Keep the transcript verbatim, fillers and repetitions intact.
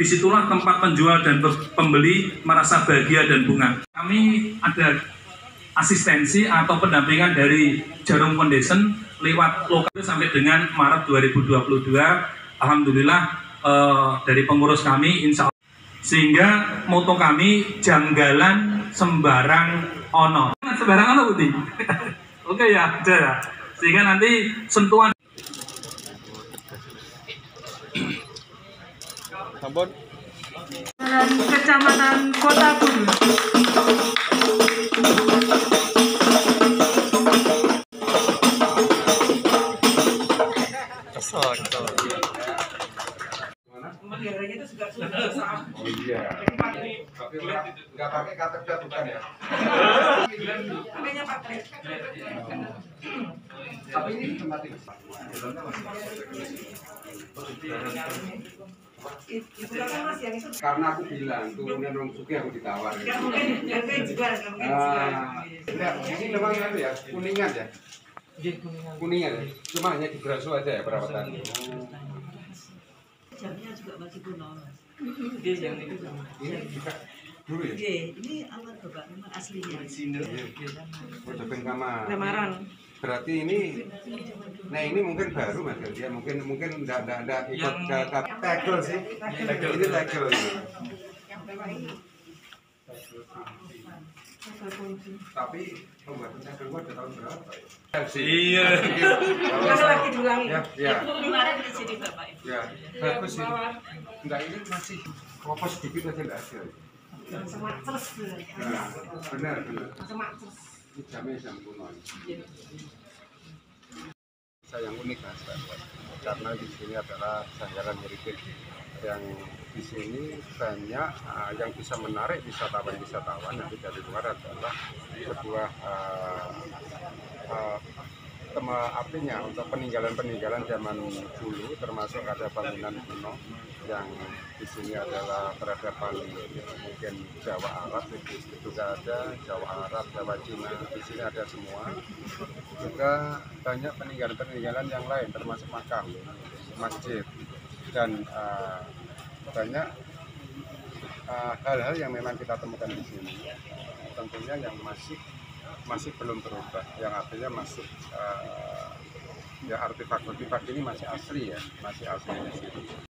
disitulah tempat penjual dan pembeli merasa bahagia dan bunga. Kami ada asistensi atau pendampingan dari Jarum Foundation lewat lokal sampai dengan Maret dua ribu dua puluh dua. Alhamdulillah eh, dari pengurus kami insya Allah. Sehingga moto kami janggalan sembarang ono. Sembarang ono Budi. Oke ya, ya. Sehingga nanti sentuhan Sampun. Kecamatan Kota Bulu. Oh iya. Tapi nggak pakai K T P bukan ya? Tapi ini tempat ini. Karena aku bilang turunan Rong Suki aku ditawar. Enggak mungkin, enggak juga, enggak mungkin juga. Ini memang itu ya, kuningan ya? Kuningan. Cuma hanya di Braso aja ya perawatannya. Jamnya juga masih kuno. Ini juga dulu ya? Ini alat bapak memang aslinya. Oh, Jepang kamar. Lamaran. Berarti ini, nah ini mungkin baru mas dia mungkin mungkin enggak enggak enggak ikut ke tegel sih, tegel ini tegel ini. Tapi pembuatan tegel gua udah tahun berapa ya? iya. Kalau lagi diulangi. Ya, ya. Kemarin di sini bapak. Ya, bagus ini. Enggak ini masih kopos sedikit aja enggak ada. Semak terus. Nah, benar benar. Semak terus. Ini jamnya jam kuno. Saya yang unik mas, karena di sini adalah janggalan heritage yang di sini banyak uh, yang bisa menarik wisatawan-wisatawan nanti dari luar adalah sebuah uh, uh, tema artinya untuk peninggalan-peninggalan zaman dulu, termasuk ada bangunan kuno yang di sini adalah peradaban mungkin Jawa Arab itu juga ada, Jawa Arab, Jawa Cina, di sini ada semua. Juga banyak peninggalan-peninggalan yang lain termasuk makam, masjid dan uh, banyak hal-hal uh, yang memang kita temukan di sini. Tentunya yang masih masih belum berubah, yang artinya masih uh, ya artefak-artefak ini masih asli ya, masih asli di sini.